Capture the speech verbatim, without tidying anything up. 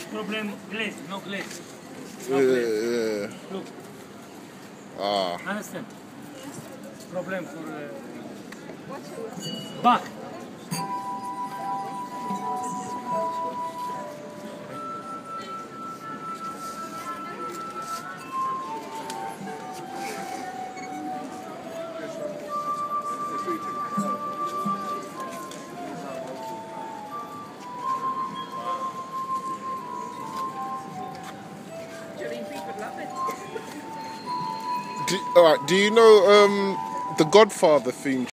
problem glaze, no glaze. No Yeah, glaze. yeah. Look, Ah. understand? Problem for uh, back. Do, all right. Do you know um, the Godfather theme?